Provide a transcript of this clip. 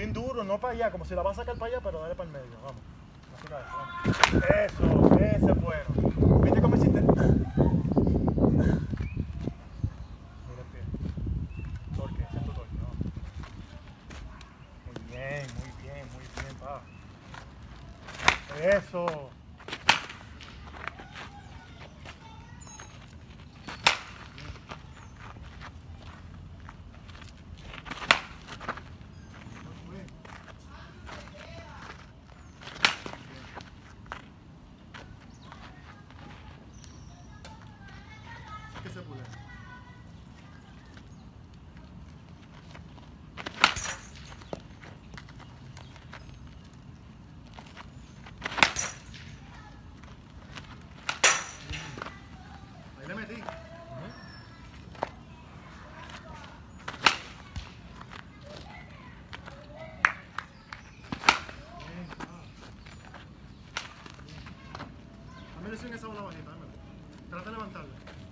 bien duro, no para allá, como si la vas a sacar para allá, pero dale para el medio, vamos. Eso, ese es bueno. ¿Viste cómo hiciste? Mira el pie. Torque, ese es tu torque, vamos. Muy bien, pa. Eso. Que se puede. Ahí le metí. Dame lesión esa bola bajita, dámela. Trata de levantarla.